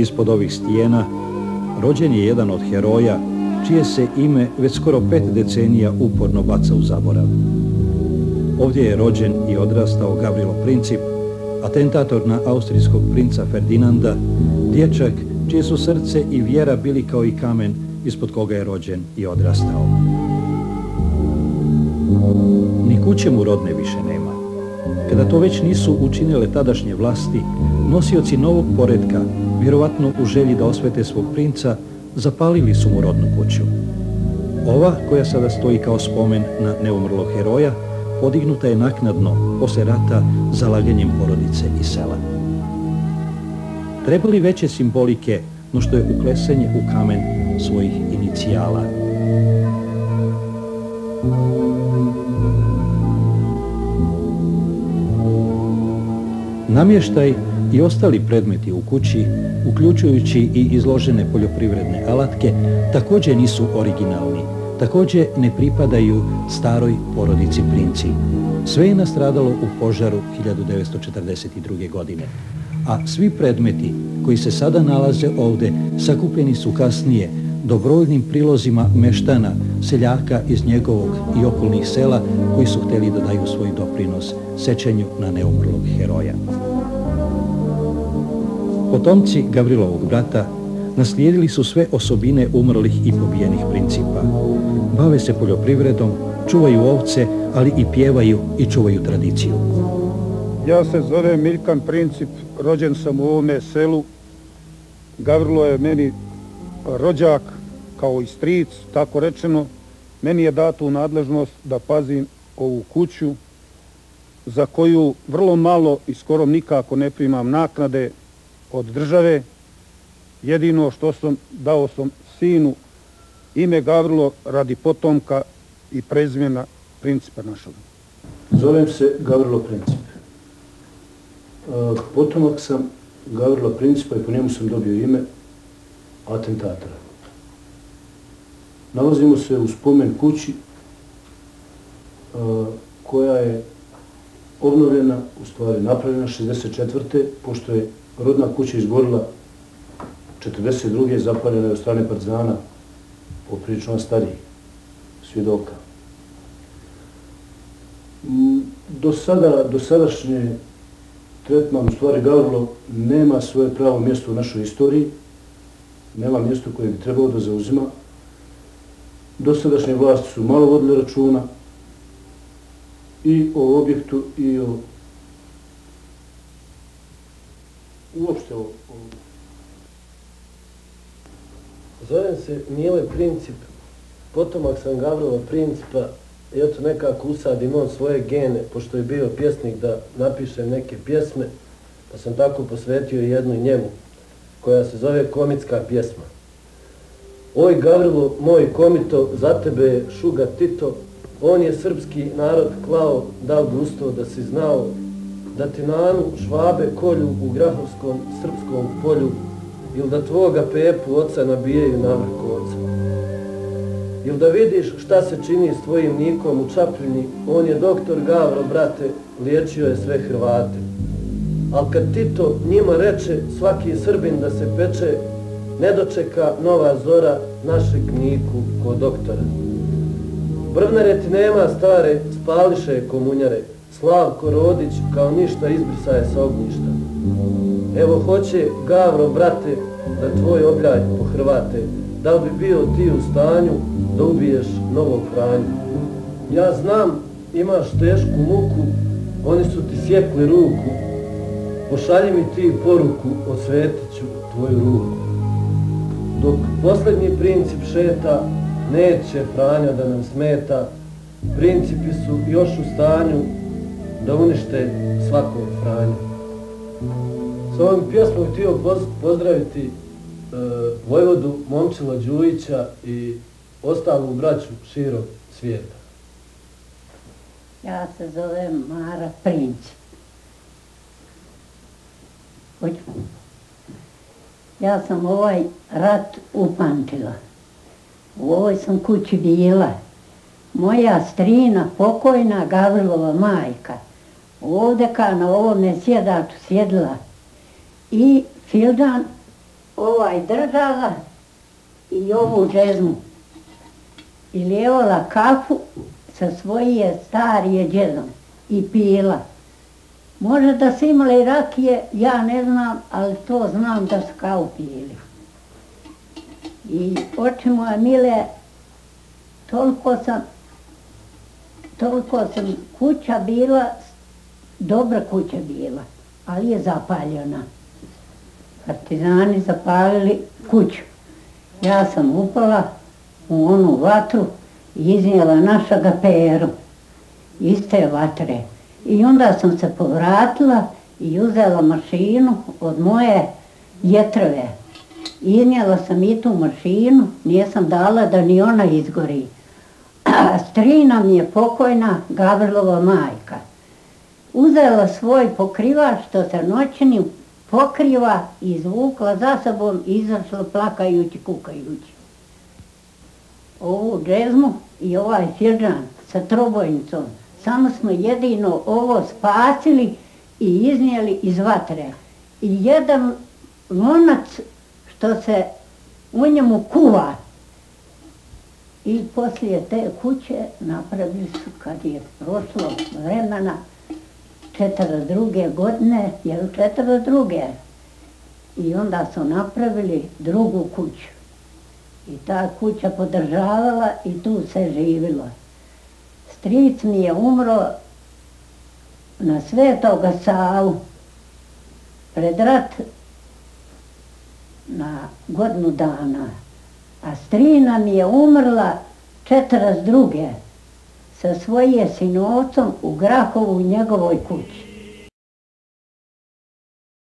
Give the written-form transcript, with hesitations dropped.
ispod ovih stijena rođen je jedan od heroja čije se ime već skoro 5 decenija uporno baca u zaborav. Ovdje je rođen i odrastao Gavrilo Princip, atentator na austrijskog princa Ferdinanda, dječak čije su srce i vjera bili kao i kamen ispod koga je rođen i odrastao. Ni kuće mu rodne više nema. Kada to već nisu učinile tadašnje vlasti, nosioci novog poretka, vjerovatno u želji da osvete svog princa, zapalili su mu rodnu kuću. Ova, koja sada stoji kao spomen na neumrlog heroja, podignuta je naknadno, posle rata, zalaganjem porodice i sela. Treba li veće simbolike no što je uklesanje u kamen svojih inicijala? Namještaj i ostali predmeti u kući, uključujući i izložene poljoprivredne alatke, također nisu originalni, također ne pripadaju staroj porodici Princi. Sve je nastradalo u požaru 1942. godine, a svi predmeti koji se sada nalaze ovdje sakupljeni su kasnije dobrovoljnim prilozima meštana, seljaka iz njegovog i okolnih sela koji su htjeli da daju svoj doprinos sećanju na neumrlog heroja. Potomci Gavrilovog brata naslijedili su sve osobine umrlih i pobijenih principa. Bave se poljoprivredom, čuvaju ovce, ali i pjevaju i čuvaju tradiciju. Ja se zovem Milkan Princip, rođen sam u ovome selu. Gavrilo je meni rođak, kao i stric, tako rečeno. Meni je dato u nadležnost da pazim ovu kuću, za koju vrlo malo i skoro nikako ne primam naknade od države. Jedino što sam dao sam sinu ime Gavrilo radi potomka i prezimena Principa našeg. Zovem se Gavrilo Princip. Potomak sam Gavrila Principa i po njemu sam dobio ime atentatora. Nalazimo se u spomen kući koja je obnovljena, u stvari napravljena 1964. pošto je rodna kuća izgorila 1942. zapaljena je od strane partizana, poprilično starijih svjedoka. Do sadašnje tretman, u stvari Gavrilo nema svoje pravo mjesto u našoj istoriji, nema mjesto koje bi trebalo da zauzima. Dosadašnje vlasti su malo vodile računa i o objektu i o uopšte o... Zovem se Mile Princip, potomak sam Gavrila Principa i eto nekako usadim on svoje gene, pošto je bio pjesnik da napišem neke pjesme, pa sam tako posvetio jednu njemu, koja se zove Komitska pjesma. Oj Gavrilo, moj komito, za tebe je šuga Tito, on je srpski narod klao, dal gusto da si znao, da ti na Anu Švabe kolju u Grahovskom srpskom polju, ili da tvoga Pepu oca nabijaju na vrh oca. Ili da vidiš šta se čini s tvojim nikom u Čapljini, on je doktor Gavro, brate, liječio je sve Hrvate. Al kad Tito njima reče svaki Srbin da se peče, ne dočeka nova zora našeg niku ko doktora. Brvnare ti nema stare, spališe komunjare, Slavko Rodić kao ništa izbrisaje sa ognjišta. Evo hoće Gavro, brate, da tvoj obljaj po Hrvate, da li bi bio ti u stanju da ubiješ novog Franju? Ja znam, imaš tešku muku, oni su ti sjekli ruku, pošalji mi ti poruku, osvetit ću tvoju ruku. Dok posljednji princip šeta, neće Franja da nam smeta, principi su još u stanju da unište svakog Franju. S ovim pjesmom htio pozdraviti Vojvodu Momčila Đujića i ostalu braću širog svijeta. Ja se zovem Mara Princip. Ja sam ovaj rat upamtila. U ovoj sam kući bila. Moja strina, pokojna Gavrilova majka, ovdje na ovome sjedaču sjedila i Fildan držala i ovu džezmu i lijevala kafu sa svoje starije džezom i pila. Može da su imali rakije, ja ne znam, ali to znam da su kao pili. I oči moje mile, toliko sam kuća bila, dobra kuća bila, ali je zapaljena. Partizani zapalili kuću. Ja sam upala u onu vatru i iznijela našega Peru iz te vatre. I onda sam se povratila i uzela mašinu od moje jetrove. Iznijela sam i tu mašinu, nisam dala da ni ona izgori. A strina mi je pokojna Gavrilova majka. Uzela svoj pokrivač što se noćni pokriva i izvukla za sobom i izašla plakajući, kukajući. Ovu džezmu i ovaj firdžan sa trobojnicom, samo smo jedino ovo spasili i iznijeli iz vatre. I jedan lonac što se u njemu kuva. I poslije te kuće napravili su, kad je prošlo vremena, 42. godine, jer 42. I onda su napravili drugu kuću. I ta kuća podržavala i tu se živilo. Stric mi je umro na Svetoga Savu pred rat na godinu dana. A strina mi je umrla 42. sa svoje sinovcom u Grahovu u njegovoj kući.